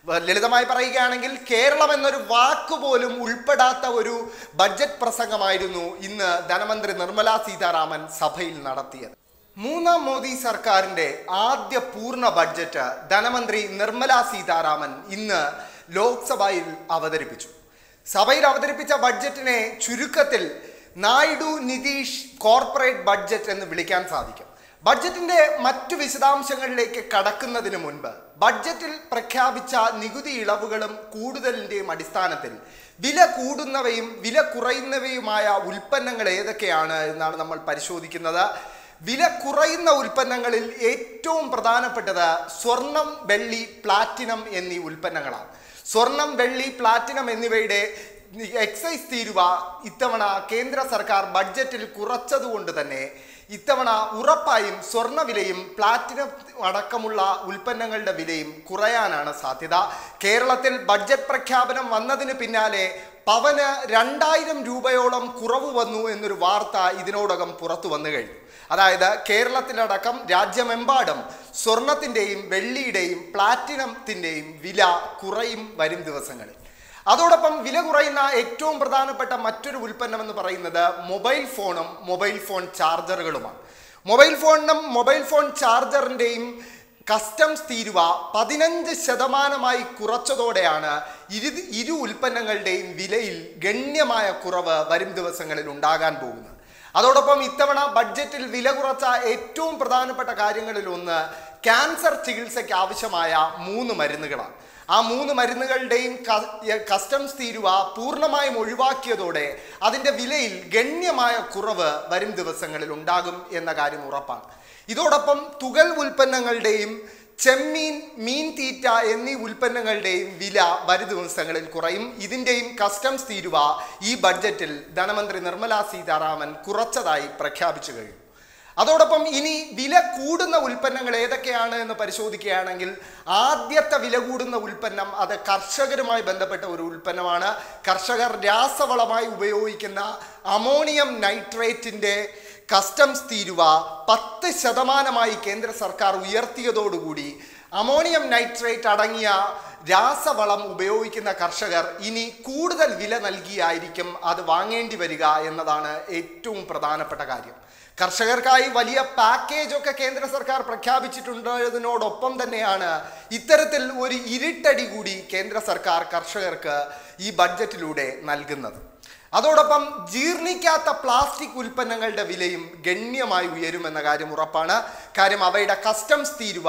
ലളിതമായി പറയുകയാണെങ്കിൽ കേരളം എന്നൊരു വാക്ക് പോലും ഉൾപ്പെടാത്ത ഒരു ബഡ്ജറ്റ് പ്രസംഗമായിരുന്നു ഇന്ന് ധനമന്ത്രി നിർമ്മലാ സീതാരാമൻ സഭയിൽ നടത്തിയത്. മൂന്നാം മോദി സർക്കാരിന്റെ ആദ്യ പൂർണ്ണ ബഡ്ജറ്റ് ധനമന്ത്രി നിർമ്മലാ സീതാരാമൻ ഇന്ന് ലോക്സഭയിൽ അവതരിപ്പിച്ചു. സഭയിൽ അവതരിപ്പിച്ച ബഡ്ജറ്റിനെ ചുരുക്കത്തിൽ നായിഡു നിതീഷ് കോർപ്പറേറ്റ് ബഡ്ജറ്റ് എന്ന് വിളിക്കാൻ സാധിക്കും. ബഡ്ജറ്റിന്റെ മറ്റു വിശദാംശങ്ങളിലേക്ക് കടക്കുന്നതിന് മുൻപ് ബഡ്ജറ്റിൽ പ്രഖ്യാപിച്ച നികുതി ഇളവുകളും കൂടുതലിന്റെയും അടിസ്ഥാനത്തിൽ വില കൂടുന്നവയും വില കുറയുന്നവയുമായ ഉൽപ്പന്നങ്ങൾ ഏതൊക്കെയാണ് എന്നാണ് നമ്മൾ പരിശോധിക്കുന്നത്. വില കുറയുന്ന ഉൽപ്പന്നങ്ങളിൽ ഏറ്റവും പ്രധാനപ്പെട്ടത് സ്വർണം, വെള്ളി, പ്ലാറ്റിനം എന്നീ ഉൽപ്പന്നങ്ങളാണ്. സ്വർണം, വെള്ളി, പ്ലാറ്റിനം എന്നിവയുടെ എക്സൈസ് തീരുവ ഇത്തവണ കേന്ദ്ര സർക്കാർ ബഡ്ജറ്റിൽ കുറച്ചതുകൊണ്ട് തന്നെ ഇത്തവണ ഉറപ്പായും സ്വർണ്ണവിലയും പ്ലാറ്റിനം അടക്കമുള്ള ഉൽപ്പന്നങ്ങളുടെ വിലയും കുറയാനാണ് സാധ്യത. കേരളത്തിൽ ബഡ്ജറ്റ് പ്രഖ്യാപനം വന്നതിന് പിന്നാലെ പവന് 2000 രൂപയോളം കുറവ് വന്നു എന്നൊരു വാർത്ത ഇതിനോടകം പുറത്തു വന്നു കഴിഞ്ഞു. അതായത് കേരളത്തിലടക്കം രാജ്യമെമ്പാടും സ്വർണത്തിൻ്റെയും വെള്ളിയുടെയും പ്ലാറ്റിനത്തിൻ്റെയും വില കുറയും വരും ദിവസങ്ങളിൽ. അതോടൊപ്പം വില കുറയുന്ന ഏറ്റവും പ്രധാനപ്പെട്ട മറ്റൊരു ഉൽപ്പന്നം എന്ന് പറയുന്നത് മൊബൈൽ ഫോണും മൊബൈൽ ഫോൺ ചാർജറുകളുമാണ്. മൊബൈൽ ഫോണിനും മൊബൈൽ ഫോൺ ചാർജറിൻ്റെയും കസ്റ്റംസ് തീരുവ 15% കുറച്ചതോടെയാണ് ഇരു ഉൽപ്പന്നങ്ങളുടെയും വിലയിൽ ഗണ്യമായ കുറവ് വരും ദിവസങ്ങളിൽ ഉണ്ടാകാൻ പോകുന്നത്. അതോടൊപ്പം ഇത്തവണ ബഡ്ജറ്റിൽ വില കുറച്ച ഏറ്റവും പ്രധാനപ്പെട്ട കാര്യങ്ങളിൽ ഒന്ന് ക്യാൻസർ ചികിത്സയ്ക്ക് ആവശ്യമായ 3 മരുന്നുകളാണ്. ആ 3 മരുന്നുകളുടെയും കസ്റ്റംസ് തീരുവ പൂർണ്ണമായും ഒഴിവാക്കിയതോടെ അതിൻ്റെ വിലയിൽ ഗണ്യമായ കുറവ് വരും ദിവസങ്ങളിൽ ഉണ്ടാകും എന്ന കാര്യം ഉറപ്പാണ്. ഇതോടൊപ്പം തുകൽ ഉൽപ്പന്നങ്ങളുടെയും ചെമ്മീൻ, മീൻ തീറ്റ എന്നീ ഉൽപ്പന്നങ്ങളുടെയും വില വരും ദിവസങ്ങളിൽ കുറയും. ഇതിൻ്റെയും കസ്റ്റംസ് തീരുവ ഈ ബഡ്ജറ്റിൽ ധനമന്ത്രി നിർമ്മലാ സീതാരാമൻ കുറച്ചതായി പ്രഖ്യാപിച്ചു കഴിഞ്ഞു. അതോടൊപ്പം ഇനി വില കൂടുന്ന ഉൽപ്പന്നങ്ങൾ ഏതൊക്കെയാണ് എന്ന് പരിശോധിക്കുകയാണെങ്കിൽ ആദ്യത്തെ വില കൂടുന്ന ഉൽപ്പന്നം അത് കർഷകരുമായി ബന്ധപ്പെട്ട ഒരു ഉൽപ്പന്നമാണ്. കർഷകർ രാസവളമായി ഉപയോഗിക്കുന്ന അമോണിയം നൈട്രേറ്റിൻ്റെ കസ്റ്റംസ് തീരുവ 10% കേന്ദ്ര സർക്കാർ ഉയർത്തിയതോടുകൂടി അമോണിയം നൈട്രേറ്റ് അടങ്ങിയ രാസവളം ഉപയോഗിക്കുന്ന കർഷകർ ഇനി കൂടുതൽ വില നൽകിയായിരിക്കും അത് വാങ്ങേണ്ടി വരിക എന്നതാണ് ഏറ്റവും പ്രധാനപ്പെട്ട കാര്യം. കർഷകർക്കായി വലിയ പാക്കേജ് ഒക്കെ കേന്ദ്ര സർക്കാർ പ്രഖ്യാപിച്ചിട്ടുണ്ടതിനോടൊപ്പം തന്നെയാണ് ഇത്തരത്തിൽ ഒരു ഇരുട്ടടി കൂടി കേന്ദ്ര സർക്കാർ കർഷകർക്ക് ഈ ബഡ്ജറ്റിലൂടെ നൽകുന്നത്. അതോടൊപ്പം ജീർണിക്കാത്ത പ്ലാസ്റ്റിക് ഉൽപ്പന്നങ്ങളുടെ വിലയും ഗണ്യമായി ഉയരുമെന്ന കാര്യം ഉറപ്പാണ്. കാര്യം അവയുടെ കസ്റ്റംസ് തീരുവ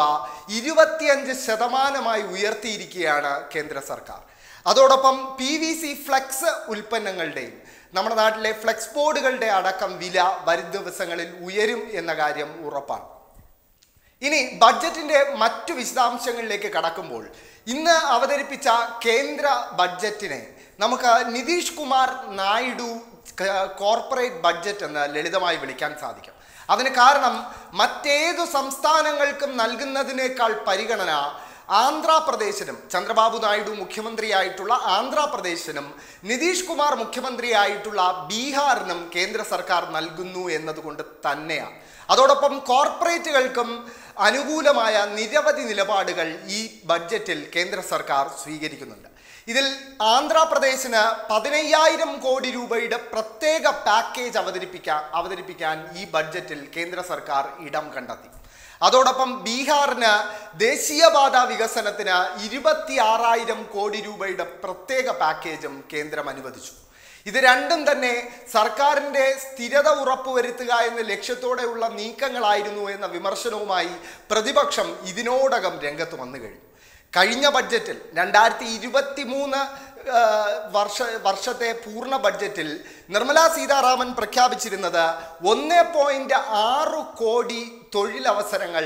25% ഉയർത്തിയിരിക്കുകയാണ് കേന്ദ്ര സർക്കാർ. അതോടൊപ്പം PVC ഫ്ലെക്സ് ഉൽപ്പന്നങ്ങളുടെയും നമ്മുടെ നാട്ടിലെ ഫ്ലെക്സ് ബോർഡുകളുടെ അടക്കം വില വരും ദിവസങ്ങളിൽ ഉയരും എന്ന കാര്യം ഉറപ്പാണ്. ഇനി ബഡ്ജറ്റിന്റെ മറ്റു വിശദാംശങ്ങളിലേക്ക് കടക്കുമ്പോൾ ഇന്ന് അവതരിപ്പിച്ച കേന്ദ്ര ബഡ്ജറ്റിനെ നമുക്ക് നിതീഷ് കുമാർ നായിഡു കോർപ്പറേറ്റ് ബഡ്ജറ്റ് എന്ന് ലളിതമായി വിളിക്കാൻ സാധിക്കും. അതിന് കാരണം മറ്റേതു സംസ്ഥാനങ്ങൾക്കും നൽകുന്നതിനേക്കാൾ പരിഗണന ആന്ധ്രാപ്രദേശിനും ചന്ദ്രബാബു നായിഡു മുഖ്യമന്ത്രിയായിട്ടുള്ള ആന്ധ്രാപ്രദേശിനും നിതീഷ് കുമാർ മുഖ്യമന്ത്രിയായിട്ടുള്ള ബീഹാറിനും കേന്ദ്ര സർക്കാർ നൽകുന്നു എന്നതുകൊണ്ട് തന്നെയാണ്. അതോടൊപ്പം കോർപ്പറേറ്റുകൾക്കും അനുകൂലമായ നിരവധി നിലപാടുകൾ ഈ ബഡ്ജറ്റിൽ കേന്ദ്ര സർക്കാർ സ്വീകരിക്കുന്നുണ്ട്. ഇതിൽ ആന്ധ്രാപ്രദേശിന് 15,000 കോടി രൂപയുടെ പ്രത്യേക പാക്കേജ് അവതരിപ്പിക്കാൻ ഈ ബഡ്ജറ്റിൽ കേന്ദ്ര സർക്കാർ ഇടം കണ്ടെത്തി. അതോടൊപ്പം ബീഹാറിന് ദേശീയപാത വികസനത്തിന് 26,000 കോടി രൂപയുടെ പ്രത്യേക പാക്കേജും കേന്ദ്രം അനുവദിച്ചു. ഇത് രണ്ടും തന്നെ സർക്കാരിൻ്റെ സ്ഥിരത ഉറപ്പുവരുത്തുക എന്ന ലക്ഷ്യത്തോടെയുള്ള നീക്കങ്ങളായിരുന്നു എന്ന വിമർശനവുമായി പ്രതിപക്ഷം ഇതിനോടകം രംഗത്ത് വന്നു കഴിഞ്ഞു. കഴിഞ്ഞ ബഡ്ജറ്റിൽ 2023 വർഷത്തെ പൂർണ്ണ ബഡ്ജറ്റിൽ നിർമ്മലാ സീതാരാമൻ പ്രഖ്യാപിച്ചിരുന്നത് 1.6 കോടി തൊഴിലവസരങ്ങൾ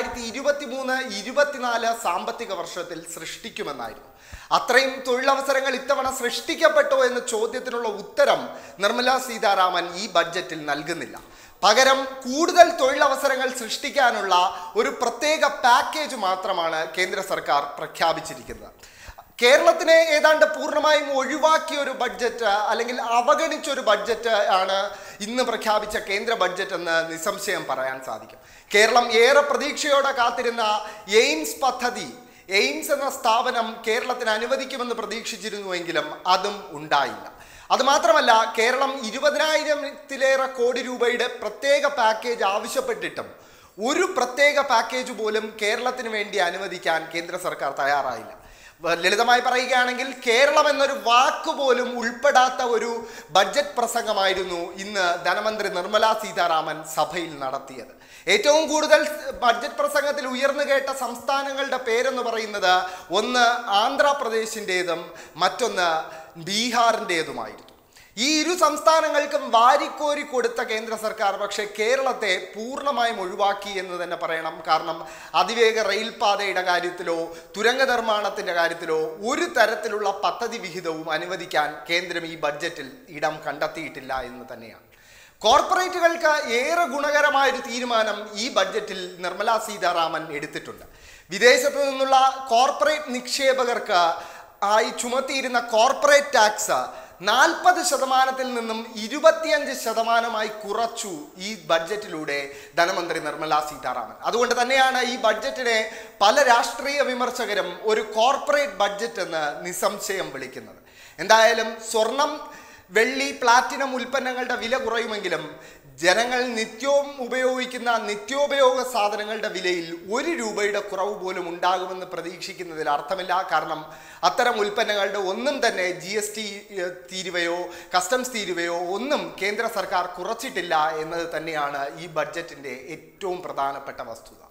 2023-24 സാമ്പത്തിക വർഷത്തിൽ സൃഷ്ടിക്കുമെന്നായിരുന്നു. അത്രയും തൊഴിലവസരങ്ങൾ ഇത്തവണ സൃഷ്ടിക്കപ്പെട്ടോ എന്ന ചോദ്യത്തിനുള്ള ഉത്തരം നിർമ്മലാ സീതാരാമൻ ഈ ബഡ്ജറ്റിൽ നൽകുന്നില്ല. പകരം കൂടുതൽ തൊഴിലവസരങ്ങൾ സൃഷ്ടിക്കാനുള്ള ഒരു പ്രത്യേക പാക്കേജ് മാത്രമാണ് കേന്ദ്ര സർക്കാർ പ്രഖ്യാപിച്ചിരിക്കുന്നത്. കേരളത്തിനെ ഏതാണ്ട് പൂർണ്ണമായും ഒഴിവാക്കിയ ഒരു ബഡ്ജറ്റ് അല്ലെങ്കിൽ അവഗണിച്ചൊരു ബഡ്ജറ്റ് ആണ് ഇന്ന് പ്രഖ്യാപിച്ച കേന്ദ്ര ബഡ്ജറ്റ് എന്ന് നിസ്സംശയം പറയാൻ സാധിക്കും. കേരളം ഏറെ പ്രതീക്ഷയോടെ കാത്തിരുന്ന എയിംസ് പദ്ധതി എയിംസ് എന്ന സ്ഥാപനം കേരളത്തിന് അനുവദിക്കുമെന്ന് പ്രതീക്ഷിച്ചിരുന്നുവെങ്കിലും അതും ഉണ്ടായില്ല. അതുമാത്രമല്ല, കേരളം 20,000-ത്തിലേറെ കോടി രൂപയുടെ പ്രത്യേക പാക്കേജ് ആവശ്യപ്പെട്ടിട്ടും ഒരു പ്രത്യേക പാക്കേജ് പോലും കേരളത്തിന് വേണ്ടി അനുവദിക്കാൻ കേന്ദ്ര സർക്കാർ തയ്യാറായില്ല. ലളിതമായി പറയുകയാണെങ്കിൽ കേരളം എന്നൊരു വാക്ക് പോലും ഉൾപ്പെടാത്ത ഒരു ബഡ്ജറ്റ് പ്രസംഗമായിരുന്നു ഇന്ന് ധനമന്ത്രി നിർമ്മലാ സീതാരാമൻ സഭയിൽ നടത്തിയത്. ഏറ്റവും കൂടുതൽ ബഡ്ജറ്റ് പ്രസംഗത്തിൽ ഉയർന്നു കേട്ട സംസ്ഥാനങ്ങളുടെ പേരെന്ന് പറയുന്നത് ഒന്ന് ആന്ധ്രാപ്രദേശിൻ്റെതും മറ്റൊന്ന് ബീഹാറിൻ്റെതുമായിരുന്നു. ഈ ഇരു സംസ്ഥാനങ്ങൾക്കും വാരിക്കോരി കൊടുത്ത കേന്ദ്ര സർക്കാർ പക്ഷേ കേരളത്തെ പൂർണ്ണമായും ഒഴിവാക്കി എന്ന് തന്നെ പറയണം. കാരണം അതിവേഗ റെയിൽപാതയുടെ കാര്യത്തിലോ തുരങ്ക നിർമ്മാണത്തിൻ്റെ കാര്യത്തിലോ ഒരു തരത്തിലുള്ള പദ്ധതി വിഹിതവും അനുവദിക്കാൻ കേന്ദ്രം ഈ ബഡ്ജറ്റിൽ ഇടം കണ്ടെത്തിയിട്ടില്ല എന്ന് തന്നെയാണ്. കോർപ്പറേറ്റുകൾക്ക് ഏറെ ഗുണകരമായൊരു തീരുമാനം ഈ ബഡ്ജറ്റിൽ നിർമ്മലാ സീതാരാമൻ എടുത്തിട്ടുണ്ട്. വിദേശത്തു നിന്നുള്ള കോർപ്പറേറ്റ് നിക്ഷേപകർക്ക് ആയി ചുമത്തിയിരുന്ന കോർപ്പറേറ്റ് ടാക്സ് 40% നിന്നും 25% കുറച്ചു ഈ ബഡ്ജറ്റിലൂടെ ധനമന്ത്രി നിർമ്മലാ സീതാരാമൻ. അതുകൊണ്ട് തന്നെയാണ് ഈ ബഡ്ജറ്റിനെ പല രാഷ്ട്രീയ വിമർശകരും ഒരു കോർപ്പറേറ്റ് ബഡ്ജറ്റ് എന്ന് നിസ്സംശയം വിളിക്കുന്നത്. എന്തായാലും സ്വർണം, വെള്ളി, പ്ലാറ്റിനം ഉൽപ്പന്നങ്ങളുടെ വില കുറയുമെങ്കിലും ജനങ്ങൾ നിത്യവും ഉപയോഗിക്കുന്ന നിത്യോപയോഗ സാധനങ്ങളുടെ വിലയിൽ 1 രൂപയുടെ കുറവ് പോലും ഉണ്ടാകുമെന്ന് പ്രതീക്ഷിക്കുന്നതിൽ അർത്ഥമില്ല. കാരണം അത്തരം ഉൽപ്പന്നങ്ങളുടെ ഒന്നും തന്നെ GST തീരുവയോ കസ്റ്റംസ് തീരുവയോ ഒന്നും കേന്ദ്ര സർക്കാർ കുറച്ചിട്ടില്ല എന്നത് തന്നെയാണ് ഈ ബഡ്ജറ്റിൻ്റെ ഏറ്റവും പ്രധാനപ്പെട്ട വസ്തുത.